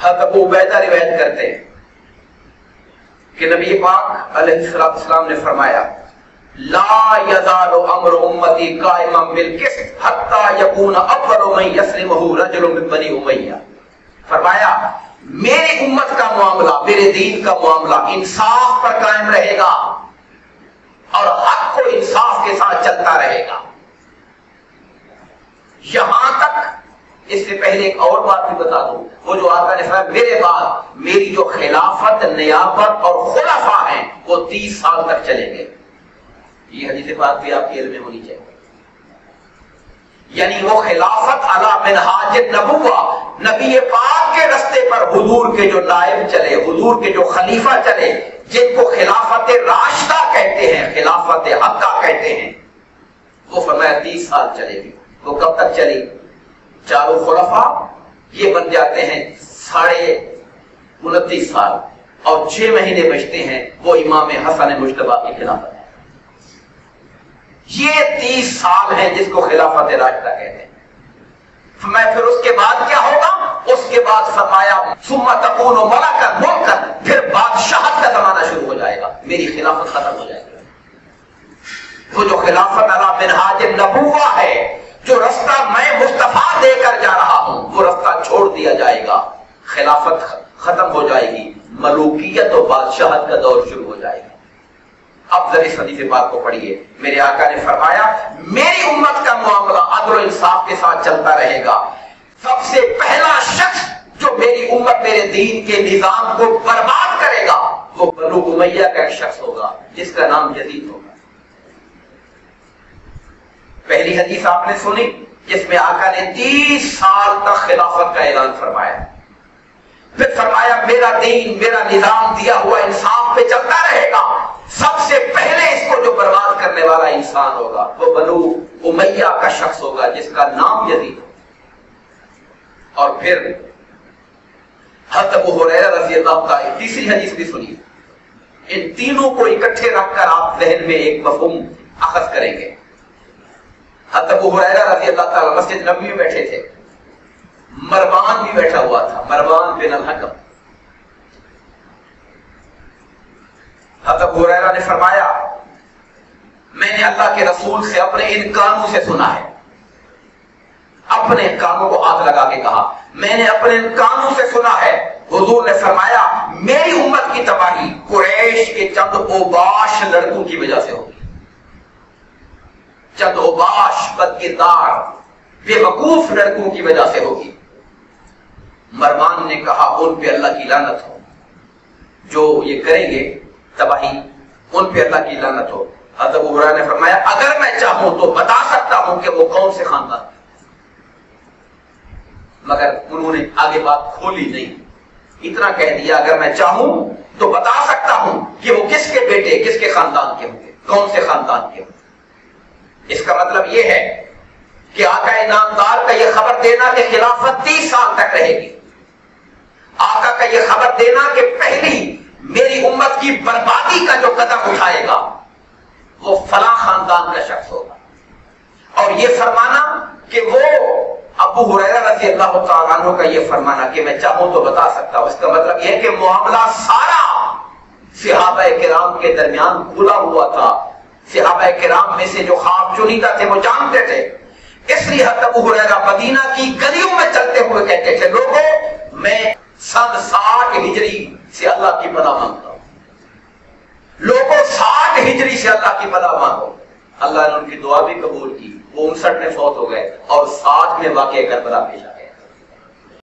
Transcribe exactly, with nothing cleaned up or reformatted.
حضرت ابو عبیدہ روایت کرتے ہیں کہ نبی پاک علیہ السلام نے فرمایا لا یزال امر امتی قائما بالقسط حتی یکون اول من یسلمہ رجل من بنی امیہ. فرمایا میری امت کا معاملہ، میرے دین کا معاملہ انصاف پر قائم رہے گا اور حق کو انصاف کے ساتھ چلتا رہے گا. یہاں تک، اس سے پہلے ایک اور بات بھی بتا دوں، وہ جو آقا نے فرمایا میرے بعد میری جو خلافت، نیابت اور خلفاء ہیں وہ تیس سال تک چلیں گے. یہ حدیث بات بھی آپ کے علم میں ہونی چاہیے. یعنی وہ خلافت علی منہاج النبوہ، نبی پاک کے رستے پر حضور کے جو نائب چلے، حضور کے جو خلیفہ چلے، جن کو خلافت راشدہ کہتے ہیں، خلافت حقہ کہتے ہیں، وہ فرمایا تیس سال چلے گی. وہ کب تک چلی؟ چاروں خلفاء یہ بن جاتے ہیں ساڑھے انتیس سال، اور چھ مہینے بچتے ہیں وہ امام حسن مجتبی کی خلافت ہے. یہ تیس سال ہیں جس کو خلافت راشدہ کہتے ہیں. میں پھر اس کے بعد کیا ہوگا؟ اس کے بعد فرمایا ثم تکون ملکا ملکا، پھر بادشاہت کا زمانہ شروع ہو جائے گا، میری خلافت ختم ہو جائے گی. وہ جو خلافت علی منہاج النبوہ ہے، جو رستہ میں مصطفیٰ دے کر جا رہا ہوں، وہ رستہ چھوڑ دیا جائے گا، خلافت ختم ہو جائے گی، ملوکیت و بادشاہت کا دور شروع ہو جائے گا. اب ذرا اس حدیث پاک کو پڑھیے. میرے آقا نے فرمایا میری امت کا معاملہ عدل و انصاف کے ساتھ چلتا رہے گا. سب سے پہلا شخص جو میری امت، میرے دین کے نظام کو برباد کرے گا وہ بنو امیہ کا ایک شخص ہوگا جس کا نام یزید ہوگا. پہلی حدیث آپ نے سنی جس میں آقا نے تیس سال تک خلافت کا اعلان فرمایا. پھر فرمایا میرا دین، میرا نظام دیا ہوا انصاف پہ چلتا رہے گا. سب سے پہلے اس کو جو برباد کرنے والا انسان ہوگا وہ بنو امیہ کا شخص ہوگا جس کا نام یزید ہوگا. اور پھر حضرت ابو ہریرہ رضی اللہ تعالی تیسری حدیث بھی سنیے. ان تینوں کو اکٹھے رکھ کر آپ ذہن میں ایک مفہوم اخذ کریں گے. حضرت ابو ہریرہ رضی اللہ تعالی مسجد نبوی میں بیٹھے تھے، مروان بھی بیٹھا ہوا تھا، مروان بن الحکم. حضرت ابو ہریرہ نے فرمایا میں نے اللہ کے رسول سے اپنے ان کانوں سے سنا ہے. اپنے کانوں کو ہاتھ لگا کے کہا میں نے اپنے ان کانوں سے سنا ہے، حضور نے فرمایا میری امت کی تباہی قریش کے چند اوباش لڑکوں کی وجہ سے ہوگی. چند اوباش بدکردار بے وقوف لڑکوں کی وجہ سے ہوگی. مروان نے کہا ان پہ اللہ کی لعنت ہو، جو یہ کریں گے تباہی، ان پہ اللہ کی لعنت ہو. حضرت ابو ہریرہ نے فرمایا اگر میں چاہوں تو بتا سکتا ہوں کہ وہ کون سے خاندان، مگر انہوں نے آگے بات کھولی نہیں. اتنا کہہ دیا اگر میں چاہوں تو بتا سکتا ہوں کہ وہ کس کے بیٹے، کس کے خاندان کے ہوں گے، کون سے خاندان کے ہوں گے. اس کا مطلب یہ ہے کہ آقا نامدار کا یہ خبر دینا کہ خلافت تیس سال تک رہے گی، آقا کا یہ خبر دینا کہ پہلی میری امت کی بربادی کا جو قدم اٹھائے گا وہ فلاں خاندان کا شخص ہوگا، اور یہ فرمانا کہ وہ ابو ہریرہ رضی اللہ تعالیٰ عنہ کا یہ فرمانا کہ میں چاہوں تو بتا سکتا ہوں، اس کا مطلب یہ ہے کہ معاملہ سارا صحابہ کرام کے درمیان کھلا ہوا تھا. صحابہ کرام میں سے جو خواب چنیدہ تھے وہ جانتے تھے. اس لیے حضرت ابو ہریرہ مدینہ کی گلیوں میں چلتے ہوئے کہتے تھے لوگوں میں سن ساٹھ ہجری سے اللہ کی پناہ مانگتا ہوں، لوگوں ساٹھ ہجری سے اللہ کی پناہ مانگو. اللہ نے ان کی دعا بھی قبول کی، وہ انسٹھ میں فوت ہو گئے اور ساٹھ میں واقعہ کربلا پیش آیا.